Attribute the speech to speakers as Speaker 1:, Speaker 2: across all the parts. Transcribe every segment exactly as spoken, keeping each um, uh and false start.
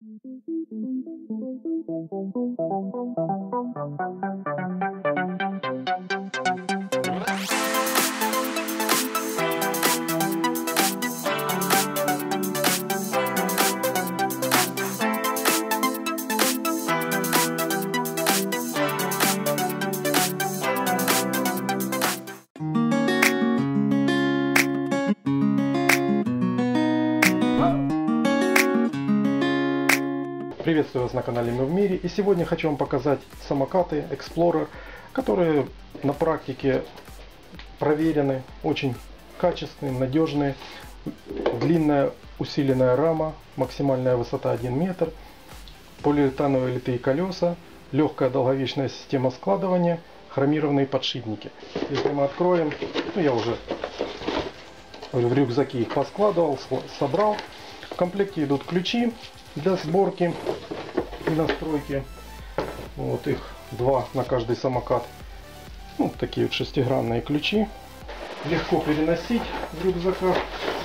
Speaker 1: Приветствую вас на канале Мир в Мире, и сегодня хочу вам показать самокаты Explorer, которые на практике проверены, очень качественные, надежные. Длинная усиленная рама, максимальная высота один метр, полиуретановые литые колеса, легкая долговечная система складывания, хромированные подшипники. Если мы откроем, ну я уже в рюкзаке их поскладывал, собрал. В комплекте идут ключи для сборки и настройки. Вот их два на каждый самокат. Вот такие вот шестигранные ключи. Легко переносить в рюкзаках.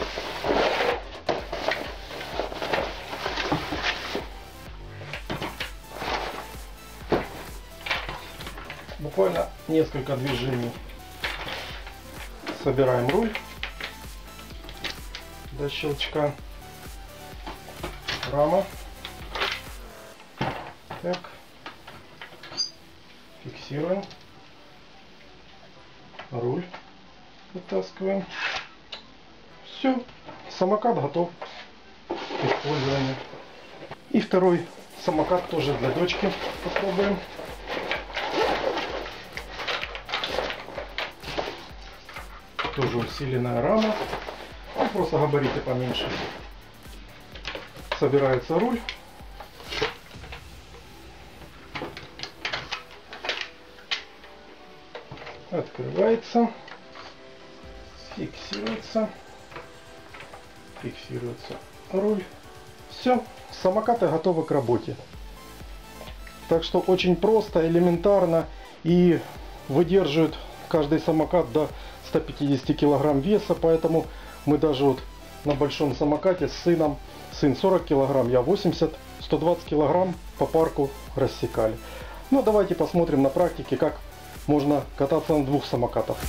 Speaker 1: Буквально несколько движений. Собираем руль до щелчка. Рама. Так. Фиксируем. Руль вытаскиваем. Все. Самокат готов к использованию. И второй самокат тоже для дочки. Попробуем. Тоже усиленная рама. Ну, просто габариты поменьше. Собирается руль. Открывается. Фиксируется. Фиксируется руль. Все. Самокаты готовы к работе. Так что очень просто, элементарно. И выдерживает каждый самокат до ста пятидесяти килограмм веса. Поэтому мы даже вот на большом самокате с сыном, сын сорок килограмм, я восемьдесят, сто двадцать килограмм по парку рассекали. Ну давайте посмотрим на практике, как можно кататься на двух самокатах.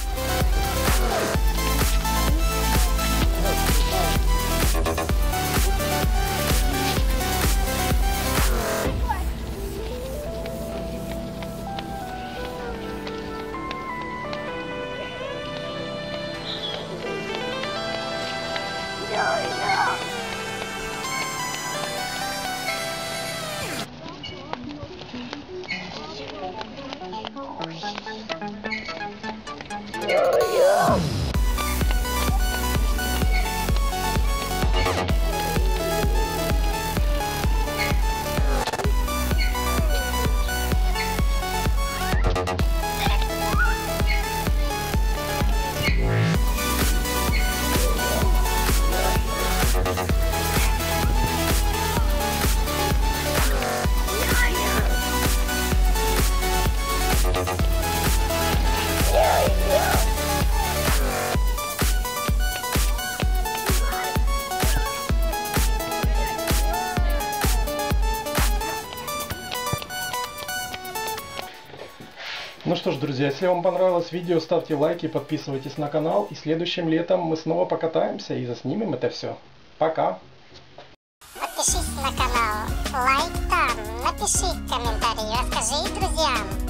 Speaker 1: Ну что ж, друзья, если вам понравилось видео, ставьте лайки, подписывайтесь на канал. И следующим летом мы снова покатаемся и заснимем это все. Пока!
Speaker 2: Подпишись на канал, лайк там, напиши комментарий, расскажи друзьям.